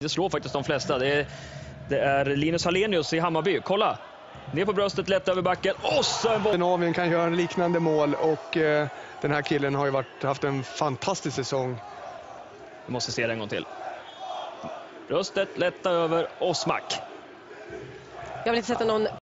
Det slår faktiskt de flesta. Det är Linus Hallenius i Hammarby. Kolla! Ner på bröstet, lätt över backen. Och så en boll! Novin kan göra en liknande mål och den här killen har ju haft en fantastisk säsong. Vi måste se det en gång till. Bröstet, lätta över och smack. Jag vill inte sätta någon